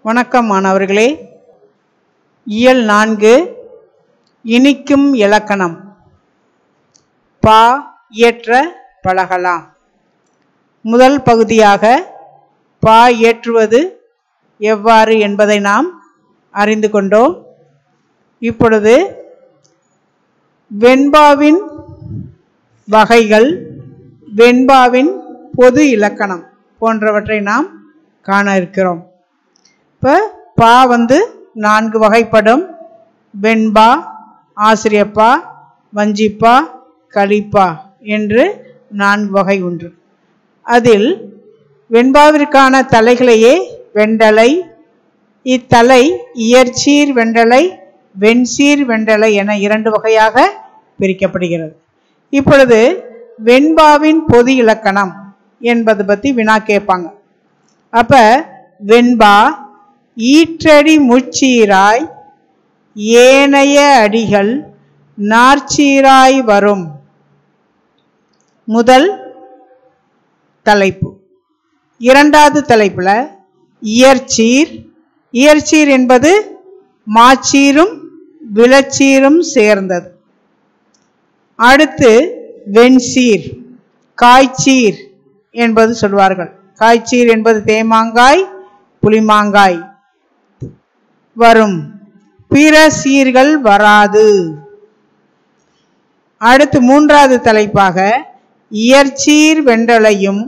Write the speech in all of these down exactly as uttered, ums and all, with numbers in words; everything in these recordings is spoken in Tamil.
வணக்கம் மாணவர்களே. இயல் நான்கு இனிக்கும் இலக்கணம். பா இயற்ற பழகலாம். முதல் பகுதியாக பா இயற்றுவது எவ்வாறு என்பதை நாம் அறிந்து கொண்டோம். இப்பொழுது வெண்பாவின் வகைகள், வெண்பாவின் பொது இலக்கணம் போன்றவற்றை நாம் காண இருக்கிறோம். இப்போ பா வந்து நான்கு வகைப்படும். வெண்பா, ஆசிரியப்பா, வஞ்சிப்பா, கலிப்பா என்று நான்கு வகை உண்டு. அதில் வெண்பாவிற்கான தலைகளையே வெண்டலை, இத்தலை இயற்சீர் வெண்டலை, வெண்சீர் வெண்டலை என இரண்டு வகையாக பிரிக்கப்படுகிறது. இப்பொழுது வெண்பாவின் பொது இலக்கணம் என்பது பற்றி வினா கேட்பாங்க. அப்ப வெண்பா ஈற்றடி முச்சீராய் ஏனைய அடிகள் நாற்சீராய் வரும். முதல் தலைப்பு. இரண்டாவது தலைப்புல இயற்சீர். இயற்சீர் என்பது மாச்சீரும் விளச்சீரும் சேர்ந்தது. அடுத்து வெண்சீர், காய்ச்சீர் என்பது சொல்வார்கள். காய்ச்சீர் என்பது தேமாங்காய், புளிமாங்காய் வரும். பிற சீர்கள் வராது. அடுத்து மூன்றாவது தலைப்பாக இயற்சீர் வெண்டலையும்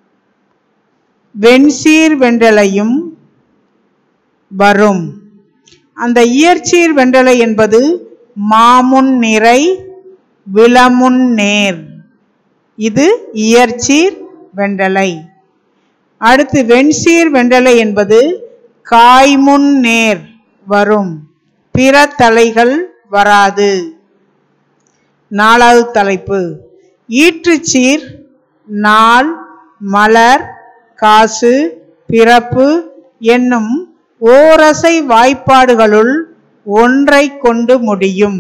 வெண்சீர் வெண்டலையும் வரும். அந்த இயற்சீர் வெண்டலை என்பது மாமுன் நிறை விளமுன் நேர். இது இயற்சீர் வெண்டலை. அடுத்து வெண்சீர் வெண்டலை என்பது காய்முன் நேர் வரும். பிற தலைகள் வராது. நாலாவது தலைப்பு ஈற்றுச்சீர் நாள், மலர், காசு, பிறப்பு என்னும் ஓரசை வாய்ப்பாடுகளுள் ஒன்றை கொண்டு முடியும்.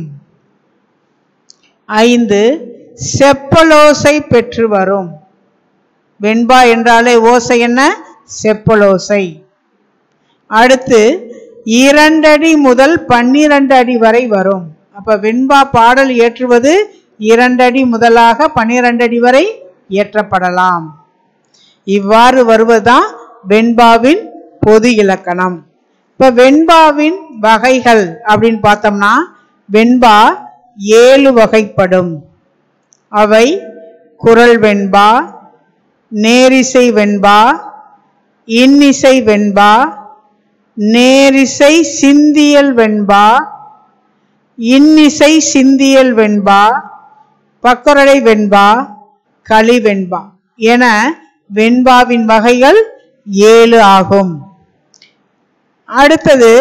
ஐந்து செப்பலோசை பெற்று வரும். வெண்பா என்றாலே ஓசை என்ன? செப்பலோசை. அடுத்து இரண்டடி முதல் பன்னிரண்டு அடி வரை வரும். அப்ப வெண்பா பாடல் இயற்றுவது இரண்டடி முதலாக பன்னிரண்டு அடி வரை இயற்றப்படலாம். இவ்வாறு வருவதுதான் வெண்பாவின் பொது இலக்கணம். இப்ப வெண்பாவின் வகைகள் அப்படின்னு பார்த்தோம்னா வெண்பா ஏழு வகைப்படும். அவை குரல் வெண்பா, நேரிசை வெண்பா, இன்னிசை வெண்பா, நேரிசை சிந்தியல் வெண்பா, இன்னிசை சிந்தியல் வெண்பா, பக்கரடை வெண்பா, களி வெண்பா என வெண்பாவின் வகைகள் ஏழு ஆகும். அடுத்தது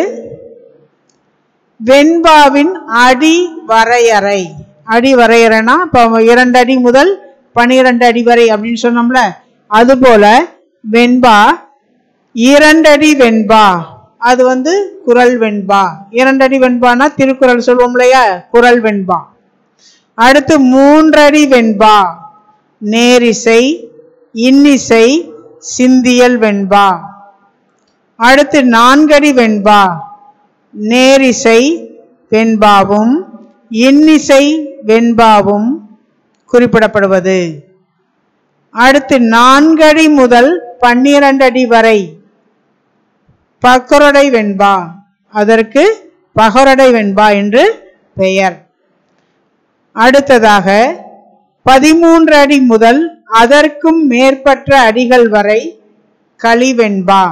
வெண்பாவின் அடி வரையறை. அடி வரையறைனா இப்போ இரண்டு அடி முதல் பனிரெண்டு அடி வரை அப்படின்னு சொன்னோம்ல, அதுபோல வெண்பா இரண்டடி வெண்பா அது வந்து குரல் வெண்பா. இரண்டடி வெண்பானா திருக்குறள் சொல்வோம் இல்லையா, குரல் வெண்பா. அடுத்து மூன்றடி வெண்பா நேரிசை, இன்னிசை, சிந்தியல் வெண்பா. அடுத்து நான்கடி வெண்பா நேரிசை வெண்பாவும் இன்னிசை வெண்பாவும் குறிப்பிடப்படுவது. அடுத்து நான்கடி முதல் பன்னிரண்டு அடி வரை பக்கரடை வெண்பா, அதற்கு பகரடை வெண்பா என்று பெயர். அடுத்ததாக பதிமூன்று அடி முதல் அதற்கும் மேற்பட்ட அடிகள் வரை களி வெண்பா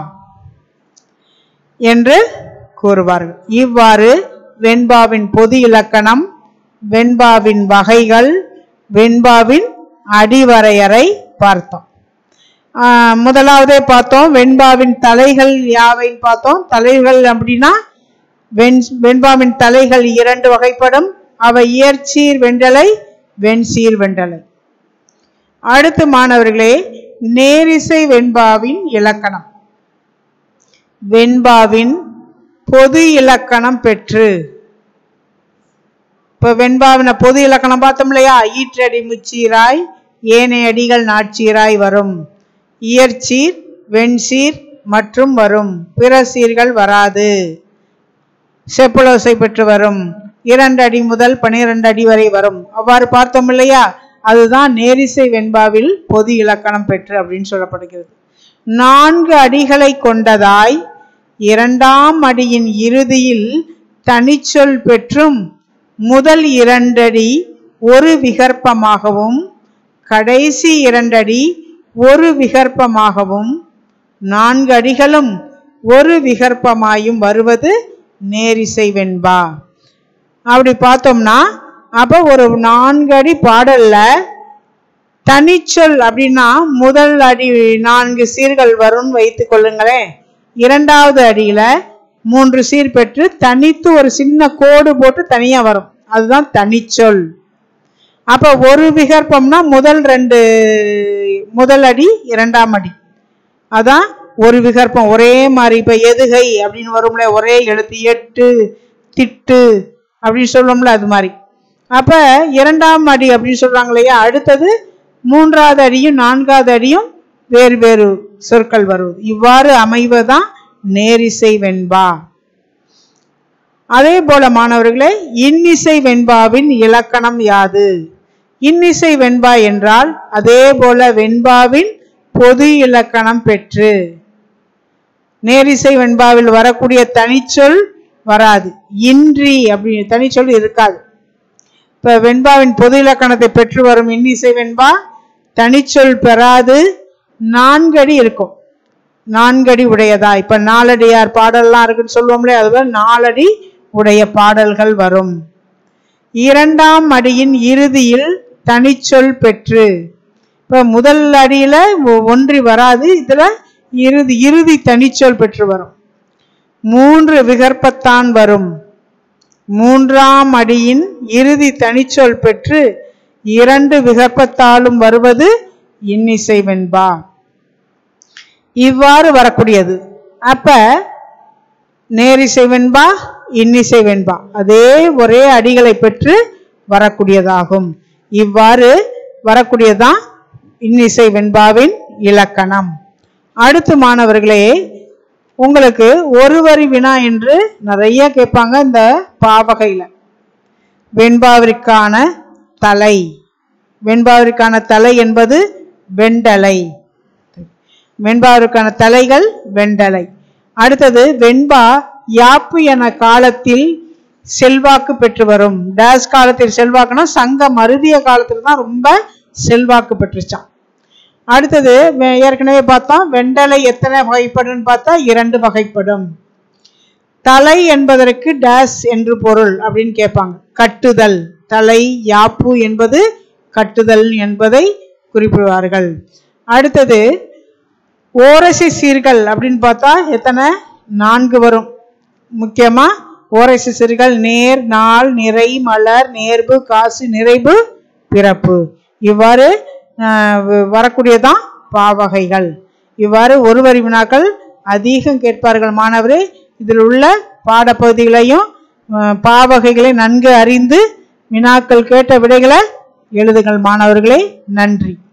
என்று கூறுவார்கள். இவ்வாறு வெண்பாவின் பொது இலக்கணம், வெண்பாவின் வகைகள், வெண்பாவின் அடிவரையறை பார்த்தோம். முதலாவதே பார்த்தோம் வெண்பாவின் தலைகள் யாவைன்னு பார்த்தோம். தலைகள் அப்படின்னா வெண் வெண்பாவின் தலைகள் இரண்டு வகைப்படும். அவை இயற்சீர் வெண்டலை, வெண்சீர் வெண்டலை. அடுத்து மாணவர்களே நேரிசை வெண்பாவின் இலக்கணம். வெண்பாவின் பொது இலக்கணம் பெற்று. இப்ப வெண்பாவின பொது இலக்கணம் பார்த்தோம் இல்லையா, ஈற்றடி முச்சீராய் ஏனைய அடிகள் நாட்சீராய் வரும். இயற்சீர், வெண்சீர், மற்றும் வரும், பிற சீர்கள் வராது. செப்புலோசை பெற்று வரும், இரண்டு அடி முதல் பனிரெண்டு அடி வரை வரும். அவ்வாறு பார்த்தோம் இல்லையா? அதுதான் நேரிசை வெண்பாவில் பொது இலக்கணம் பெற்று அப்படின்னு சொல்லப்படுகிறது. நான்கு அடிகளை கொண்டதாய் இரண்டாம் அடியின் இறுதியில் தனிச்சொல் பெற்றும் முதல் இரண்டடி ஒரு விகற்பமாகவும் கடைசி இரண்டடி ஒரு விகற்பமாகவும் நான்கு அடிகளும் ஒரு விகற்பமாயும் வருவது நேரிசை வெண்பா. அப்படி பார்த்தோம்னா அப்ப ஒரு நான்கு அடி பாடல்ல தனிச்சொல் அப்படின்னா முதல் அடி நான்கு சீர்கள் வரும் வைத்துக் கொள்ளுங்களேன். இரண்டாவது அடியில மூன்று சீர் பெற்று தனித்து ஒரு சின்ன கோடு போட்டு தனியா வரும், அதுதான் தனிச்சொல். அப்ப ஒரு விகற்பம்னா முதல் ரெண்டு முதல் அடி இரண்டாம் அடி, அதான் ஒரு விகற்பம். ஒரே மாதிரி இப்ப எதுகை அப்படின்னு வரும்ல, ஒரே எழுத்து, எட்டு திட்டு அப்படின்னு சொல்லுவோம்ல, அது மாதிரி. அப்ப இரண்டாம் அடி அப்படின்னு சொல்றாங்க இல்லையா, அடுத்தது மூன்றாவது அடியும் நான்காவது அடியும் வேறு வேறு சொற்கள் வருவது. இவ்வாறு அமைவதுதான் நேரிசை வெண்பா. அதே போல மாணவர்களே, இன்னிசை வெண்பாவின் இலக்கணம் யாது? இன்னிசை வெண்பா என்றால் அதே போல வெண்பாவின் பொது இலக்கணம் பெற்று. நேரிசை வெண்பாவில் வரக்கூடிய தனிச்சொல் வராது, இன்றி அப்படி தனிச்சொல் இருக்காது. இப்ப வெண்பாவின் பொது இலக்கணத்தை பெற்று வரும் இன்னிசை வெண்பா தனிச்சொல் பெறாது, நான்கடி இருக்கும், நான்கடி உடையதா. இப்ப நாலடியார் பாடல்லாம் இருக்குன்னு சொல்லுவோம்லே, அதுபோல நாலடி உடைய பாடல்கள் வரும். இரண்டாம் அடியின் இறுதியில் தனிச்சொல் பெற்று. இப்ப முதல் அடியில ஒன்றி வராது, இதுல இறுதி இறுதி தனிச்சொல் பெற்று வரும். மூன்று விகற்பத்தான் வரும். மூன்றாம் அடியின் இறுதி தனிச்சொல் பெற்று இரண்டு விகற்பத்தாலும் வருவது இன்னிசை வெண்பா. இவ்வாறு வரக்கூடியது. அப்ப நேரிசை வெண்பா இன்னிசை வெண்பா அதே ஒரே அடிகளை பெற்று வரக்கூடியதாகும். இவ்வாறு வரக்கூடியதான் இன்னிசை வெண்பாவின் இலக்கணம். அடுத்து மாணவர்களே, உங்களுக்கு ஒரு வரி வினா என்று நிறைய கேட்பாங்க இந்த பாவகையில. வெண்பாவிற்கான தலை, வெண்பாவிற்கான தலை என்பது வெண்டலை. வெண்பாவிற்கான தலைகள் வெண்டலை. அடுத்தது வெண்பா யாப்பு என காலத்தில் செல்வாக்கு பெற்று வரும். டேஸ் காலத்தில் செல்வாக்குனா சங்க மருதிய காலத்தில் தான் ரொம்ப செல்வாக்கு பெற்றுச்சான். அடுத்தது ஏற்கனவே பார்த்தோம், வெண்டலை எத்தனை வகைப்படும் பார்த்தா இரண்டு வகைப்படும். தலை என்பதற்கு டேஸ் என்று பொருள் அப்படின்னு கேட்பாங்க. கட்டுதல், தலை யாப்பு என்பது கட்டுதல் என்பதை குறிப்பிடுவார்கள். அடுத்தது ஓரசை சீர்கள் அப்படின்னு பார்த்தா எத்தனை? நான்கு வரும். முக்கியமா ஓரசை சீர்கள் நேர், நாள், நிறை, மலர், நேர்பு, காசு, நிறைவு, பிறப்பு. இவ்வாறு வரக்கூடியதான் பாவகைகள். இவ்வாறு ஒரு வரி வினாக்கள் அதிகம் கேட்பார்கள் மாணவரே. இதில் உள்ள பாடப்பகுதிகளையும் பாவகைகளை நன்கு அறிந்து வினாக்கள் கேட்ட விடைகளை எழுதுங்கள் மாணவர்களே. நன்றி.